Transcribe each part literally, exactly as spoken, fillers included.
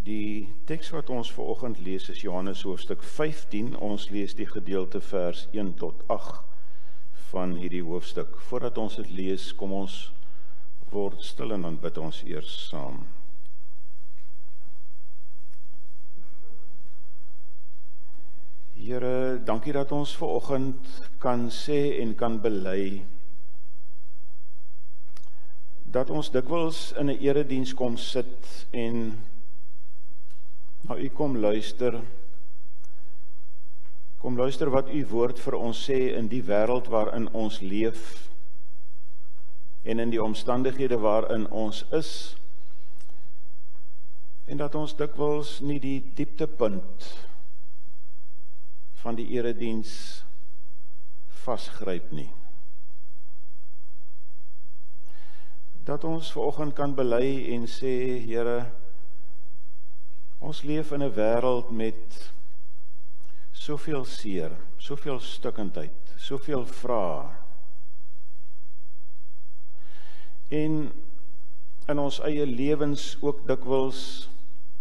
Die teks wat ons vanoggend lees is Johannes hoofstuk vyftien. Ons lees die gedeelte vers een tot agt van hierdie hoofstuk. Voordat ons dit lees, kom ons word stil en dan bid ons eers saam. Here, dankie dat ons vanoggend kan sê en kan bely dat ons dikwels in 'n erediens kom sit en na u kom luister, kom luister wat u woord vir ons sê in die wêreld waarin ons leef en in die omstandighede waarin ons is, en dat ons dikwels nie die dieptepunt van die erediens vasgryp nie. Dat ons vanoggend kan bely en sê, Here, ons leef in 'n wêreld met soveel seer, soveel stukkendheid, soveel vrae. En in ons eie lewens ook dikwels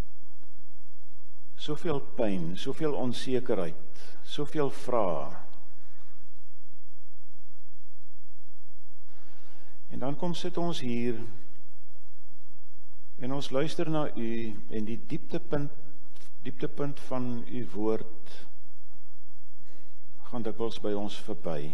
soveel pyn, soveel onsekerheid, soveel vrae. En dan kom sit ons hier en ons luister na u en die dieptepunt, dieptepunt van u woord gaan dikwels by ons verby.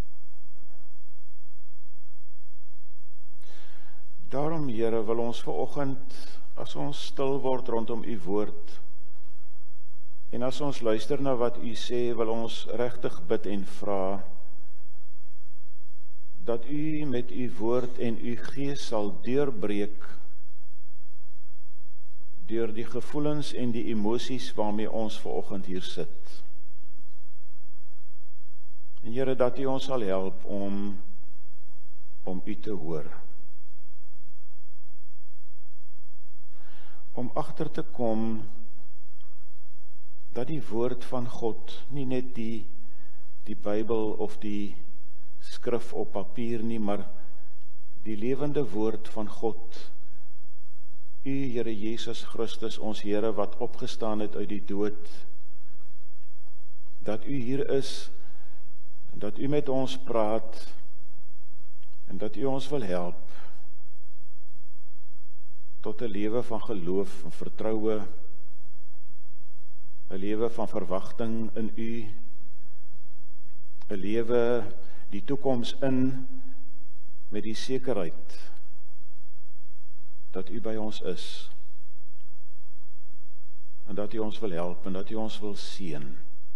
Daarom, Here, wil ons vanoggend, as ons stil word rondom u woord, en as ons luister na wat u sê, wil ons regtig bid en vra, dat u met u woord en u gees sal deurbreek, deur die gevoelens en die emosies waarmee ons vanoggend hier sit. En Here, dat u ons sal help om, om u te hoor. Om agter te kom, dat die woord van God nie net die, die Bybel of die skrif op papier nie, maar die lewende woord van God, u Here Jesus Christus, ons Here wat opgestaan het uit die dood, dat u hier is, en dat u met ons praat, en dat u ons wil help, tot 'n lewe van geloof en vertroue, 'n lewe van verwagting in u, 'n lewe die toekoms in, met die sekerheid, dat u by ons is, en dat u ons wil help, en dat u ons wil seën,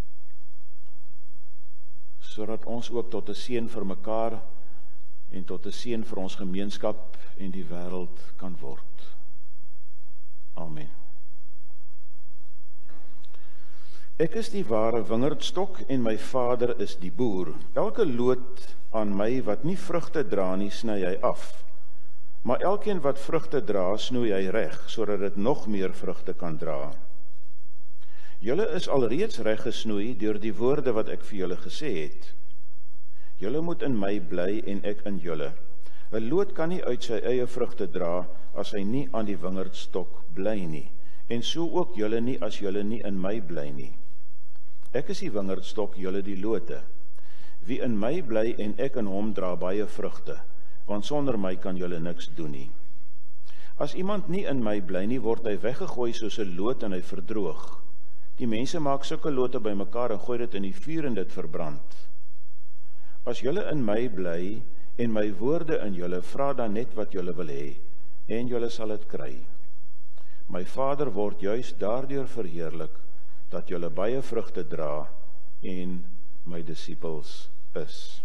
sodat ons ook tot 'n seën vir mekaar, en tot 'n seën vir ons gemeenskap, en die wêreld kan word. Amen. Ek is die ware wingerdstok, en my Vader is die boer. Elke loot aan my wat nie vrugte dra nie, sny hy af. Maar elkeen wat vrugte dra, snoei hy reg, sodat dit nog meer vrugte kan dra. Julle is alreeds reg gesnoei deur die woorde wat ek vir julle gesê het. Julle moet in my bly en ek in julle. 'n Loot kan nie uit sy eie vrugte dra as hy nie aan die wingerdstok bly nie, en so ook julle nie as julle nie in my bly nie. Ek is die wingerdstok, julle die lote. Wie in my bly en ek in hom dra baie vrugte, want sonder my kan julle niks doen nie. As iemand nie in my bly nie, word hy weggegooi soos 'n loot en hy verdroog. Die mense maak sulke lote bymekaar en gooi dit in die vuur en dit verbrand. As julle in my bly en my woorde in julle, vra dan net wat julle wil hê, en julle sal dit kry. My Vader word juis daardeur verheerlik, dat julle baie vrugte dra en my disippels is.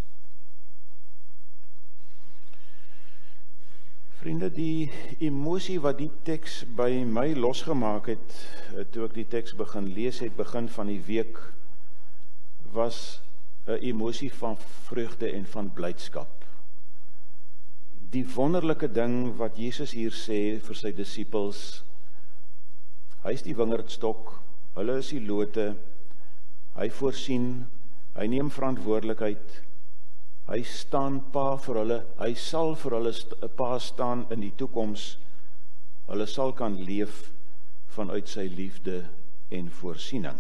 Vriende, die emosie wat die teks by my losgemaak het, toe ek die teks begin lees het, begin van die week, was 'n emosie van vreugde en van blydskap. Die wonderlike ding wat Jesus hier sê vir sy disippels, hy is die wingerdstok, hulle is die lote, hy voorsien, hy neem verantwoordelikheid, hy staan pa vir hulle, hy sal vir hulle pa staan in die toekoms, hulle sal kan leef vanuit sy liefde en voorsiening.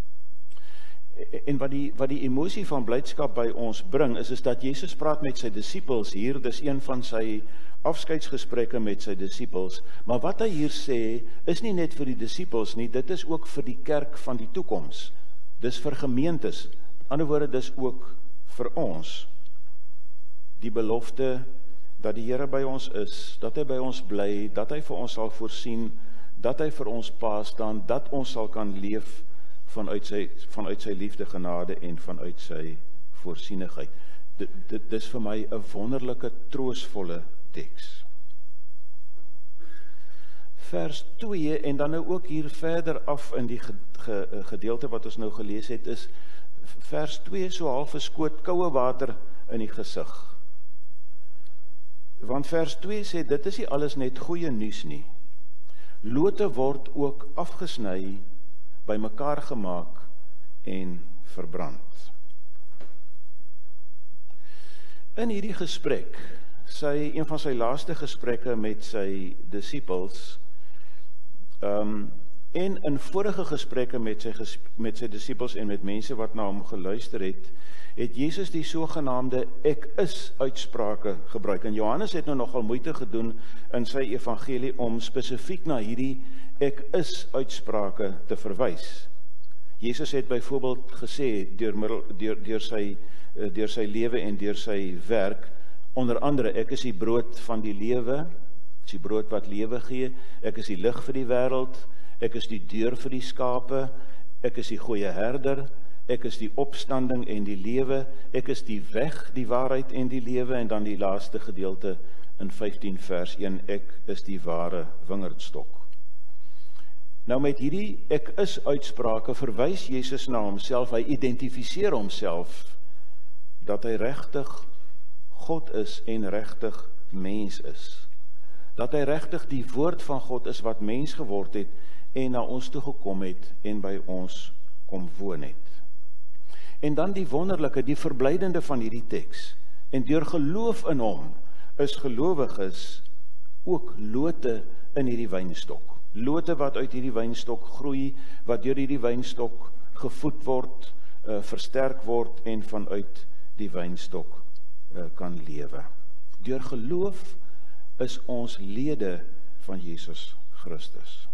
En wat die, wat die emosie van blydskap by ons bring, is, is dat Jesus praat met sy disippels hier, dis een van sy afskeidsgesprekke met sy disippels, maar wat hy hier sê, is nie net vir die disippels nie, dit is ook vir die kerk van die toekoms, dis vir gemeentes, ander woorde, dis ook vir ons, die belofte, dat die Here by ons is, dat hy by ons bly, dat hy vir ons sal voorsien, dat hy vir ons pa staan, dat ons sal kan leef vanuit sy, vanuit sy liefde, genade en vanuit sy voorsienigheid. Dit, dit is vir my 'n wonderlike, troostvolle teks. Vers twee, en dan nou ook hier verder af in die gedeelte wat ons nou gelees het, is vers twee so half 'n skoot koue water in die gesig. Want vers twee sê, dit is nie alles net goeie nuus nie. Lote word ook afgesny, by mekaar gemaak en verbrand. In hierdie gesprek, sy, een van sy laaste gesprekke met sy disippels, um, en in vorige gesprekke met sy, met sy disippels en met mense wat na hom geluister het, het Jesus die sogenaamde ek is uitsprake gebruik. En Johannes het nou nogal moeite gedoen in sy evangelie om spesifiek na hierdie ek is uitsprake te verwys. Jesus het byvoorbeeld gesê, deur, deur, deur, sy, deur sy lewe en deur sy werk, onder andere, ek is die brood van die lewe, is die brood wat lewe gee, ek is die lig vir die wêreld, ek is die deur vir die skape, ek is die goeie herder, ek is die opstanding en die lewe, ek is die weg, die waarheid en die lewe, en dan die laaste gedeelte in vyftien vers een, ek is die ware wingerdstok. Nou met hierdie ek is uitsprake verwys Jesus na homself, hy identifiseer homself dat hy regtig God is en regtig mens is. Dat hy regtig die woord van God is wat mens geword het en na ons toe gekom het en by ons kom woon het. En dan die wonderlike, die verblydende van hierdie teks, en deur geloof in hom is gelowiges ook lote in hierdie wynstok. Lote wat uit hierdie wynstok groei, wat deur hierdie wynstok gevoed word, uh, versterk word en vanuit die wynstok uh, kan lewe. Deur geloof is ons lede van Jesus Christus.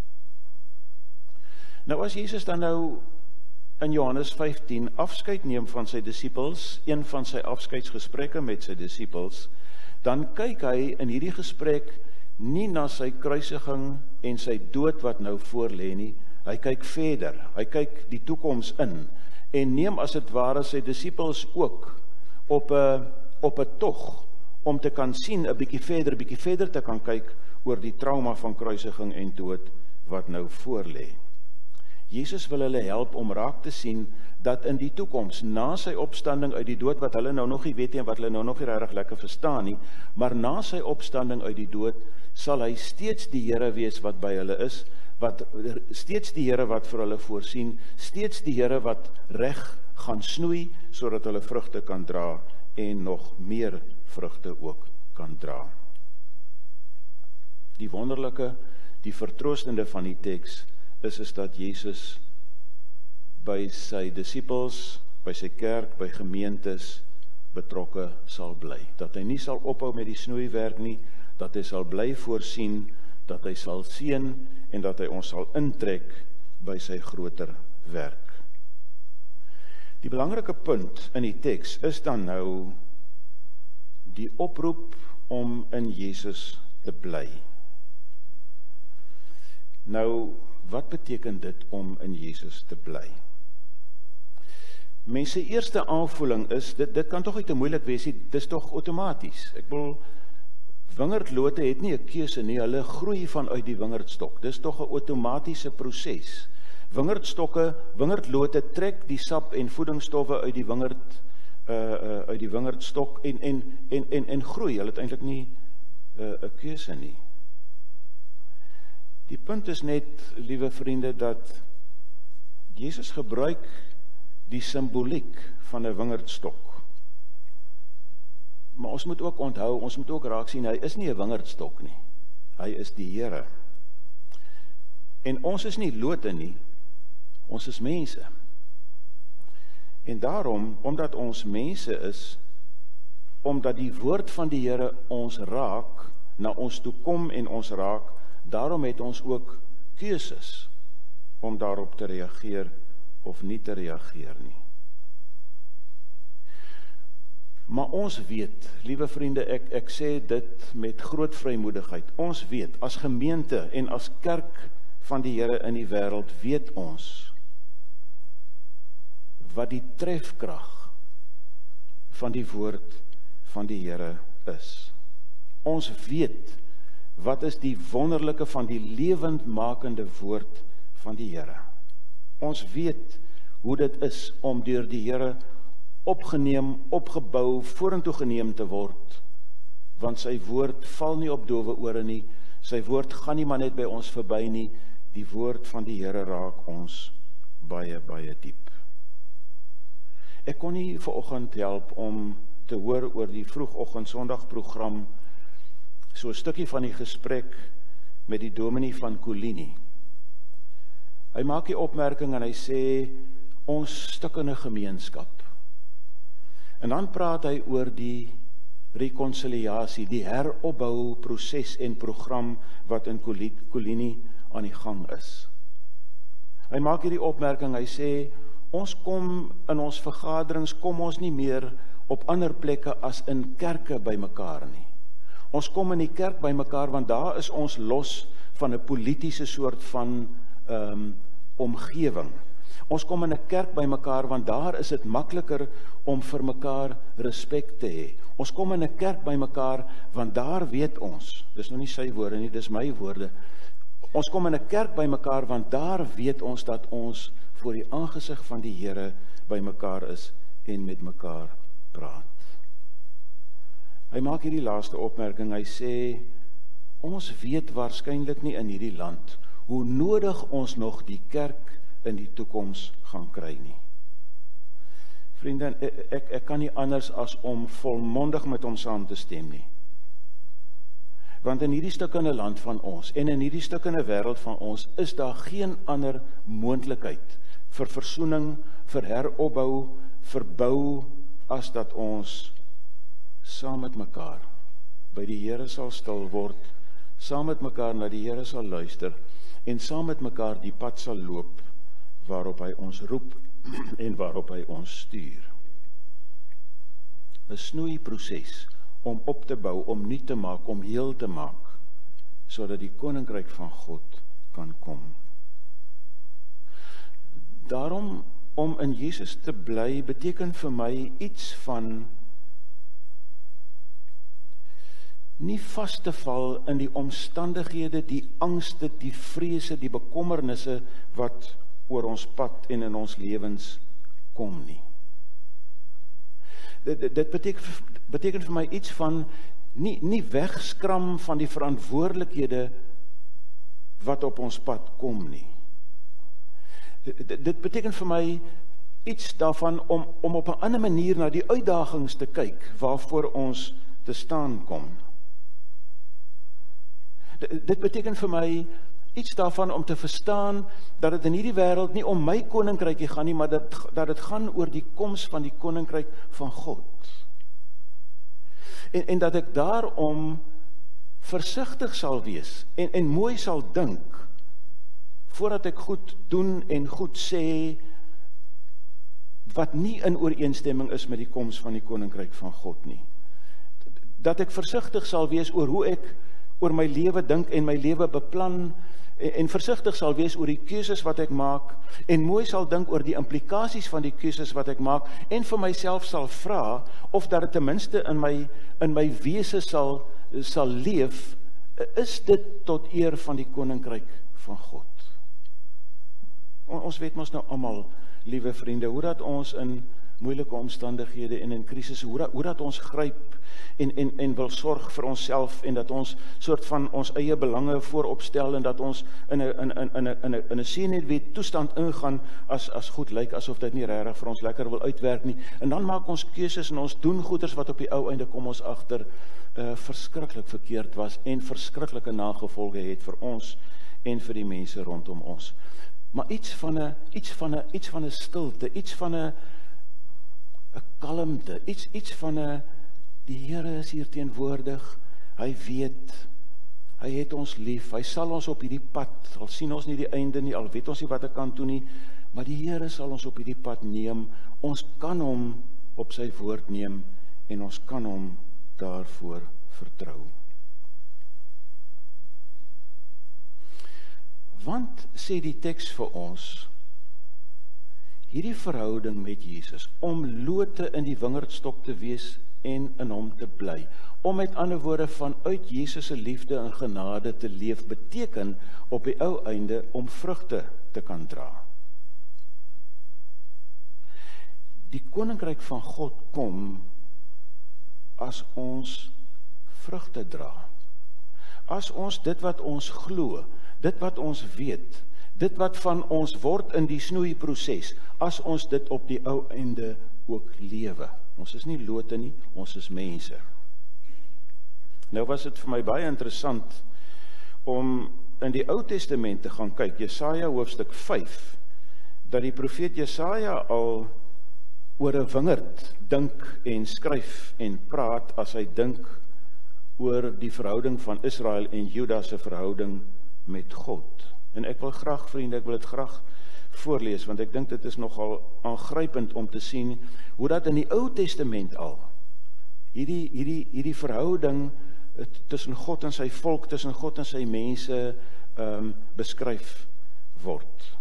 Nou as Jesus dan nou in Johannes vyftien afskeid neem van sy disippels, een van sy afskeidsgesprekke met sy disippels, dan kyk hy in hierdie gesprek nie na sy kruisiging en sy dood wat nou voorlê nie, hy kyk verder, hy kyk die toekoms in, en neem as het ware sy disippels ook op 'n op 'n tog, om te kan sien, 'n bietjie verder, bietjie verder te kan kyk oor die trauma van kruisiging en dood wat nou voorlê. Jesus wil hulle help om raak te sien dat in die toekoms, na sy opstanding uit die dood, wat hulle nou nog nie weet en wat hulle nou nog nie regtig lekker verstaan nie, maar na sy opstanding uit die dood, sal hy steeds die Here wees wat by hulle is, wat steeds die Here wat vir hulle voorsien, steeds die Here wat reg gaan snoei, sodat hulle vrugte kan dra en nog meer vrugte ook kan dra. Die wonderlike, die vertroostende van die teks is, is dat Jesus by sy disippels, by sy kerk, by gemeentes betrokke sal bly. Dat hy nie sal ophou met die snoeiwerk nie, dat hy sal bly voorsien, dat hy sal seën en dat hy ons sal intrek by sy groter werk. Die belangrike punt in die teks is dan nou die oproep om in Jesus te bly. Nou, wat beteken dit om in Jesus te bly? Mense eerste aanvoeling is, dit, dit kan toch niet te moeilik wees, dit is toch outomaties. Ek bedoel, wingerdlote het nie 'n keuse nie, hulle groei vanuit die wingerdstok. Dit is toch 'n outomatiese proses. Wingerdstokke, wingerdlote trek die sap en voedingsstowwe uit die wingerd, uh, uh, uit die wingerdstok en, en, en, en, en groei. Hulle het eintlik nie 'n uh, keuse nie. Die punt is net, liewe vriende, dat Jesus gebruik die simboliek van 'n wingerdstok. Maar ons moet ook onthou, ons moet ook raak sien, hy is nie 'n wingerdstok nie. Hy is die Here. En ons is nie lote nie, ons is mense. En daarom, omdat ons mense is, omdat die woord van die Here ons raak, na ons toe kom en ons raak, daarom het ons ook keuses om daarop te reageer of nie te reageer nie. Maar ons weet, liewe vriende, ek, ek sê dit met groot vrymoedigheid, ons weet, as gemeente en as kerk van die Here in die wêreld, weet ons wat die trefkrag van die woord van die Here is. Ons weet wat is die wonderlike van die lewendmakende woord van die Here. Ons weet hoe dit is om deur die Here opgeneem, opgebou, vorentoe geneem te word, want sy woord val nie op dowe ore nie, sy woord gaan nie maar net by ons verby nie, die woord van die Here raak ons baie, baie diep. Ek kon nie vanoggend help om te hoor oor die vroegoggend Sondagprogram, so 'n stukkie van die gesprek met die dominee van Kolini. Hy maak die opmerking en hy sê, ons stukkende gemeenskap. En dan praat hy oor die rekonsiliasie, die heropbou proses en program wat in Kolini aan die gang is. Hy maak hierdie opmerking, hy sê, ons kom in ons vergaderings, kom ons nie meer op ander plekke as in kerke by mekaar nie. Ons kom in die kerk by mekaar, want daar is ons los van 'n politiese soort van um, omgewing. Ons kom in 'n kerk by mekaar, want daar is dit makliker om vir mekaar respek te hê. Ons kom in 'n kerk by mekaar, want daar weet ons, dis nou nie sy woorde nie, dis my woorde, ons kom in 'n kerk by mekaar, want daar weet ons dat ons voor die aangesig van die Here by mekaar is en met mekaar praat. Hy maak hierdie laaste opmerking, hy sê, ons weet waarskynlik nie in hierdie land hoe nodig ons nog die kerk in die toekoms gaan kry nie. Vriende, ek, ek, ek kan nie anders as om volmondig met hom saam te stem nie. Want in hierdie stukkende land van ons, en in hierdie stukkende wêreld van ons, is daar geen ander moontlikheid vir versoening, vir heropbou, vir bou, as dat ons saam met mekaar by die Here sal stil word, saam met mekaar na die Here sal luister, en saam met mekaar die pad sal loop, waarop hy ons roep, en waarop hy ons stuur. 'n Snoeiproses om op te bou, om nuut te maak, om heel te maak, sodat die koninkryk van God kan kom. Daarom, om in Jesus te bly, beteken vir my iets van nie vas te val in die omstandighede, die angste, die vrese, die bekommernisse wat oor ons pad en in ons lewens kom nie. Dit, dit, dit beteken, beteken vir my iets van nie, nie wegskram van die verantwoordelikhede wat op ons pad kom nie. Dit, dit beteken vir my iets daarvan om, om op 'n ander manier na die uitdagings te kyk waarvoor ons te staan kom. Dit, dit beteken vir my iets daarvan om te verstaan dat het in hierdie wêreld nie om my koninkrykie gaan nie, maar dat, dat het gaan oor die koms van die koninkryk van God. En, en dat ek daarom versigtig sal wees en, en mooi sal dink voordat ek goed doen en goed sê wat nie in ooreenstemming is met die koms van die koninkryk van God nie. Dat ek versigtig sal wees oor hoe ek oor my lewe dink en my lewe beplan, en, en versigtig sal wees oor die keuses wat ek maak, en mooi sal dink oor die implikasies van die keuses wat ek maak, en vir myself sal vra, of dat het ten minste in my, in my wese sal, sal leef, is dit tot eer van die koninkryk van God. Ons weet mos nou almal, liewe vriende, hoe dat ons in moeilike omstandighede en in krisisse, hoe dat, hoe dat ons gryp en, en, en wil sorg vir onsself, en dat ons soort van ons eie belange vooropstel, en dat ons in 'n in 'n in 'n in 'n in 'n senuwee toestand ingaan, as as goed lyk, asof dit nie regtig vir ons lekker wil uitwerk nie. En dan maak ons keuses en ons doen goeders wat op die ou einde kom ons agter uh, verskriklik verkeerd was en verskriklike nagevolge het vir ons en vir die mense rondom ons. Maar iets van 'n iets van 'n iets van 'n stilte, iets van 'n 'n kalmte, iets iets van 'n die Here is hier teenwoordig. Hy weet, hy het ons lief. Hy sal ons op hierdie pad, al sien ons nie die einde nie, al weet ons nie wat ek kan doen nie, maar die Here sal ons op hierdie pad neem. Ons kan hom op sy woord neem en ons kan hom daarvoor vertrou. Want, sê die teks vir ons, hierdie verhouding met Jesus, om lote in die wingerdstok te wees en in hom te bly, om met ander woorde vanuit Jesus se liefde en genade te leef, beteken op die ou einde om vrugte te kan dra. Die koninkryk van God kom as ons vrugte dra. As ons dit wat ons glo, dit wat ons weet, dit wat van ons word in die snoeiproses, as ons dit op die ou einde ook lewe. Ons is nie lote nie, ons is mense. Nou was dit vir my baie interessant om in die Ou Testament te gaan kyk, Jesaja hoofstuk vyf, dat die profeet Jesaja al oor 'n wingerd dink en skryf en praat as hy dink oor die verhouding van Israel en Juda se verhouding met God. En ek wil graag, vriende, ek wil dit graag voorlees, want ek dink dit is nogal aangrypend om te sien hoe dat in die Ou Testament al hierdie, hierdie, hierdie verhouding tussen God en sy volk, tussen God en sy mense um, beskryf word.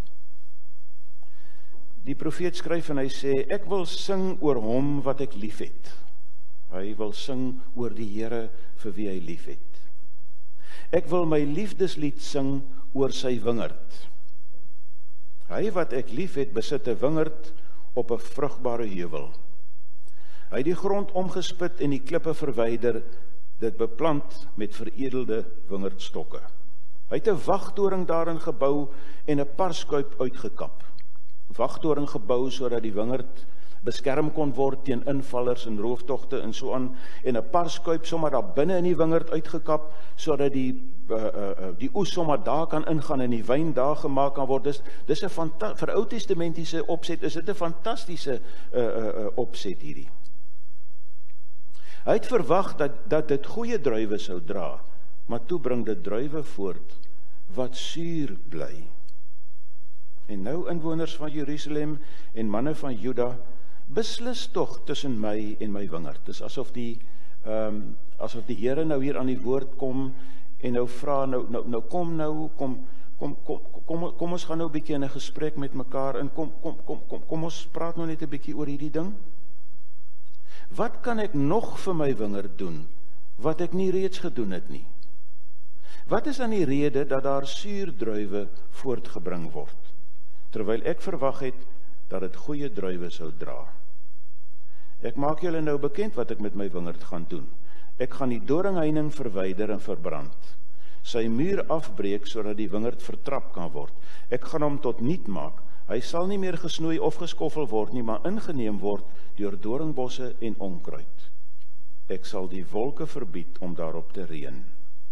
Die profeet skryf en hy sê, ek wil sing oor hom wat ek lief het. Hy wil sing oor die Here vir wie hy lief het. Ek wil my liefdeslied sing oor sy wingerd. Hy wat ek lief het, besit 'n wingerd op 'n vrugbare heuwel. Hy het die grond omgespit en die klippe verwyder, dit beplant met veredelde wingerdstokke. Hy het 'n wagtoring daarin gebou en 'n parskuip uitgekap. Wagtoring gebou sodat die wingerd beskerm kon word teen invallers en rooftogte en so aan, en 'n parskuip sommer daar binne in die wingerd uitgekap sodat die uh, uh, die oes sommer daar kan ingaan en die wyn daar gemaak kan word. Dis dis 'n vir Ou Testamentiese opset, is dit 'n fantastiese uh, uh, uh, opset hierdie. Hy het verwag dat dat dit goeie druiwe sou dra, maar toe bring dit druiwe voort wat suur bly. En nou inwoners van Jerusalem en manne van Juda, beslis tog tussen my en my wingerd. Dis asof die um, asof die Here nou hier aan die woord kom en nou vra nou nou nou kom nou kom kom kom kom kom ons gaan nou 'n bietjie in 'n gesprek met mekaar en kom kom kom kom kom ons praat nou net 'n bietjie oor hierdie ding. Wat kan ek nog vir my wingerd doen wat ek nie reeds gedoen het nie? Wat is dan die rede dat daar suurdruiwe voortgebring word, terwyl ek verwag het dat dit goeie druiwe sou dra? Ek maak julle nou bekend wat ek met my wingerd gaan doen. Ek gaan die doringheining verwyder en verbrand, sy muur afbreek sodat die wingerd vertrap kan word. Ek gaan hom tot niet maak. Hy sal nie meer gesnoei of geskoffel word nie, maar ingeneem word deur doringbosse en onkruid. Ek sal die wolke verbied om daarop te reën.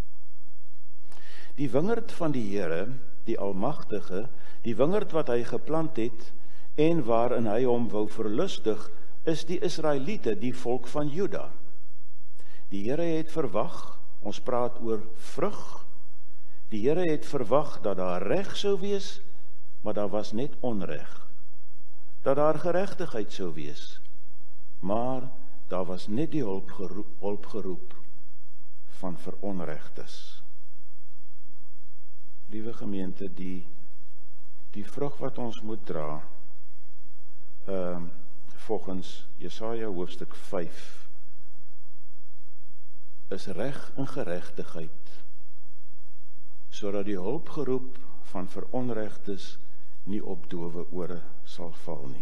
Die wingerd van die Here, die Almagtige, die wingerd wat hy geplant het en waarin hy hom wou verlustig, is die Israeliete, die volk van Juda. Die Here het verwag, ons praat oor vrug, die Here het verwag dat daar reg sou wees, maar daar was net onreg. Dat daar geregtigheid sou wees, maar daar was net die hulpgeroep, hulpgeroep van veronregtes. Liewe gemeente, die, die vrug wat ons moet dra, uh, volgens Jesaja hoofstuk vyf, is reg en geregtigheid, sodat die hulpgeroep van veronregtes nie op dowe ore sal val nie.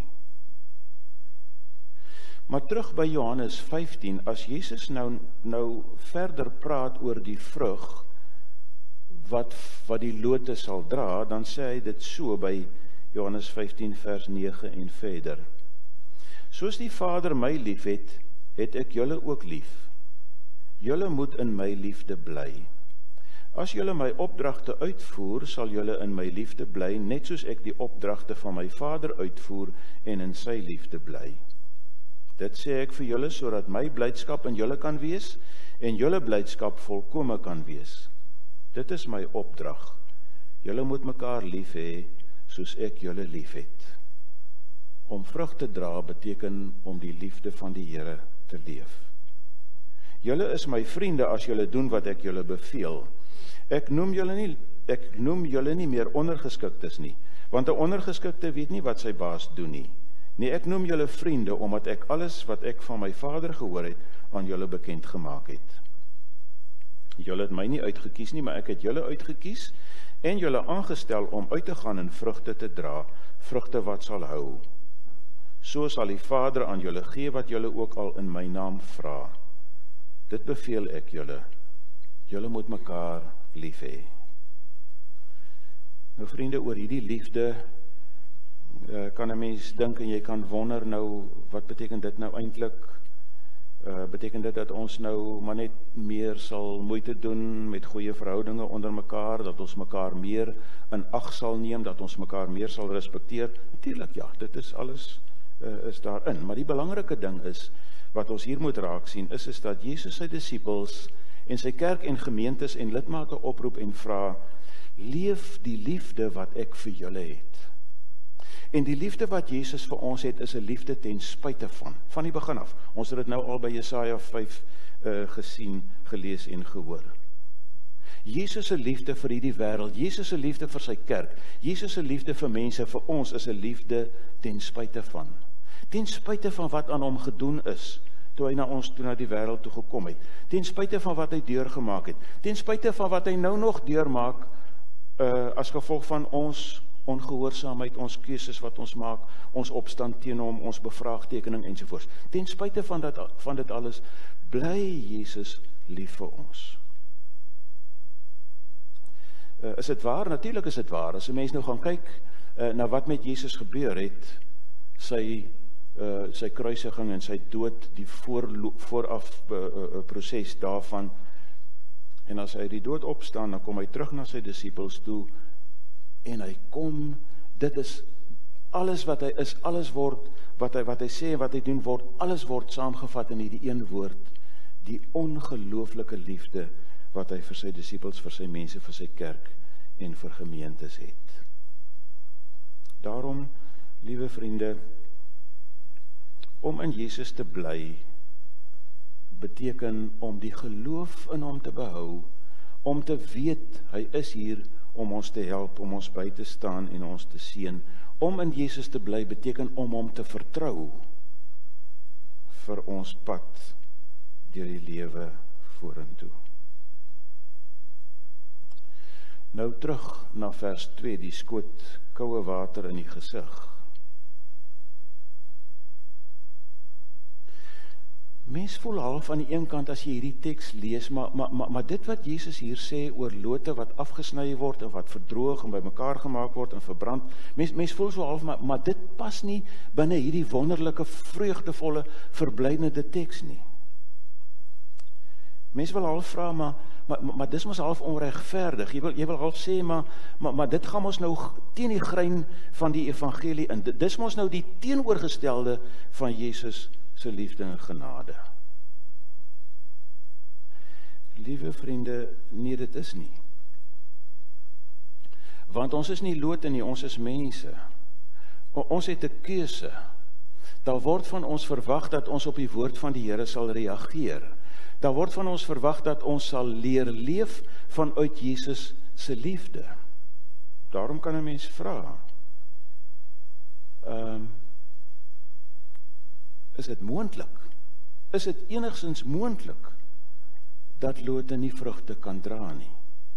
Maar terug by Johannes vyftien, as Jesus nou, nou verder praat oor die vrug, wat, wat die lote sal dra, dan sê hy dit so by Johannes vyftien vers nege en verder. Soos die Vader my lief het, het ek julle ook lief. Julle moet in my liefde bly. As julle my opdragte uitvoer, sal julle in my liefde bly, net soos ek die opdragte van my Vader uitvoer en in sy liefde bly. Dit sê ek vir julle, sodat my blydskap in julle kan wees, en julle blydskap volkome kan wees. Dit is my opdrag. Julle moet mekaar lief hê, soos ek julle lief het. Om vrug te dra beteken om die liefde van die Here te leef. Julle is my vriende as julle doen wat ek julle beveel. Ek noem julle nie, ek noem julle nie meer ondergeskiktes nie, want 'n ondergeskikte weet nie wat sy baas doen nie. Nee, ek noem julle vriende, omdat ek alles wat ek van my Vader gehoor het, aan julle bekend gemaak het. Julle het my nie uitgekies nie, maar ek het julle uitgekies, en julle aangestel om uit te gaan en vrugte te dra, vrugte wat sal hou. So sal die Vader aan julle gee wat julle ook al in my naam vra. Dit beveel ek julle. Julle moet mekaar lief hê. Nou vriende, oor hierdie liefde uh, kan 'n mens dink en jy kan wonder nou, wat beteken dit nou eintlik? Uh, beteken dit dat ons nou maar net meer sal moeite doen met goeie verhoudinge onder mekaar, dat ons mekaar meer in ag sal neem, dat ons mekaar meer sal respekteer? Natuurlik ja, dit is alles uh, is daarin, maar die belangrike ding is, wat ons hier moet raak sien, is, is dat Jesus sy disippels en sy kerk en gemeentes en lidmate oproep en vra, leef die liefde wat ek vir julle het. En die liefde wat Jesus vir ons het, is 'n liefde ten spyte van, van die begin af. Ons het dit nou al by Jesaja vyf uh, gesien, gelees en gehoor. Jesus se liefde vir hierdie wêreld, Jesus se liefde vir sy kerk, Jesus se liefde vir mense, vir ons is 'n liefde ten spyte van. Ten spyte van wat aan hom gedoen is, toe hy na ons toe na die wêreld toe gekom het. Ten spyte van wat hy deurgemaak het. Ten spyte van wat hy nou nog deurmaak, uh, as gevolg van ons ongehoorsaamheid, ons keuses wat ons maak, ons opstand teen hom, ons bevraagtekening ensovoorts. Ten spyte van, dat, van dit alles, bly Jesus lief vir ons. Uh, is dit waar? Natuurlik is dit waar. As 'n mens nou gaan kyk uh, na wat met Jesus gebeur het, sy Uh, sy kruisiging en sy dood, die voorlo- vooraf uh, uh, proses daarvan, en as hy die dood opstaan, dan kom hy terug na sy disippels toe, en hy kom, dit is alles wat hy is, alles word, wat hy, wat hy sê en wat hy doen word, alles word saamgevat in hierdie een woord, die ongelooflike liefde, wat hy vir sy disippels, vir sy mense, vir sy kerk, en vir gemeentes het. Daarom, liewe vriende, om in Jesus te bly, beteken om die geloof in hom te behou, om te weet, hy is hier om ons te help, om ons by te staan en ons te seën. Om in Jesus te bly, beteken om hom te vertrou, vir ons pad, deur die lewe vorentoe. Nou terug na vers twee, die skoot koue water in die gesig. Mens voel half aan die een kant as jy hierdie teks lees, maar, maar, maar, maar dit wat Jesus hier sê oor lote wat afgesny word en wat verdroog en by mekaar gemaak word en verbrand, mens, mens voel so half, maar, maar dit pas nie binne hierdie wonderlike, vreugdevolle, verblydende teks nie. Mens wil half vra, maar, maar, maar, maar dis mos half onregverdig. Jy wil, jy wil half sê, maar, maar, maar dit gaan ons nou teen die grein van die evangelie in. Dis mos nou die teenoorgestelde van Jesus se liefde en genade. Liewe vriende, nee, dit is nie. Want ons is nie lote nie, ons is mense. O, ons het 'n keuse. Daar word van ons verwag dat ons op die woord van die Here sal reageer. Daar word van ons verwag dat ons sal leer leef vanuit Jesus se liefde. Daarom kan 'n mens vra, ehm um, is dit moontlik? Is dit enigstens moontlik dat lote nie vrugte kan dra nie?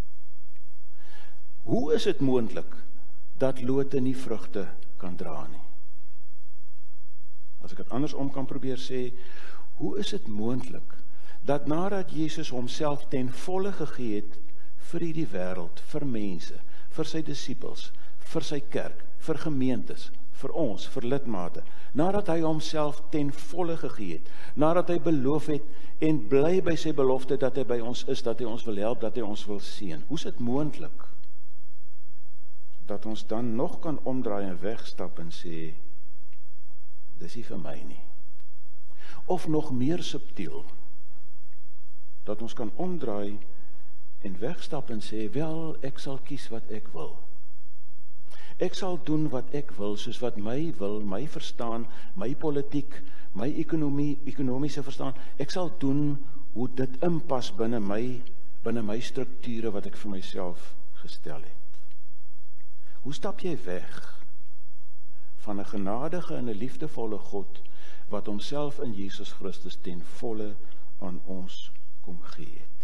Hoe is dit moontlik dat lote nie vrugte kan dra nie? As ek dit andersom kan probeer sê, hoe is dit moontlik dat nadat Jesus homself ten volle gegee het vir hierdie wêreld, vir mense, vir sy disippels, vir sy kerk, vir gemeentes, vir ons, vir lidmate, nadat hy homself ten volle gegee het, nadat hy beloof het en bly by sy belofte dat hy by ons is, dat hy ons wil help, dat hy ons wil seën. Hoe is dit moontlik dat ons dan nog kan omdraai en wegstap en sê, dis nie vir my nie? Of nog meer subtiel, dat ons kan omdraai en wegstap en sê, wel, ek sal kies wat ek wil. Ek sal doen wat ek wil, soos wat my wil, my verstaan, my politiek, my ekonomie, ekonomiese verstaan. Ek sal doen hoe dit inpas binne my, binne my strukture wat ek vir myself gestel het. Hoe stap jy weg van 'n genadige en 'n liefdevolle God wat homself in Jesus Christus ten volle aan ons kom gee het?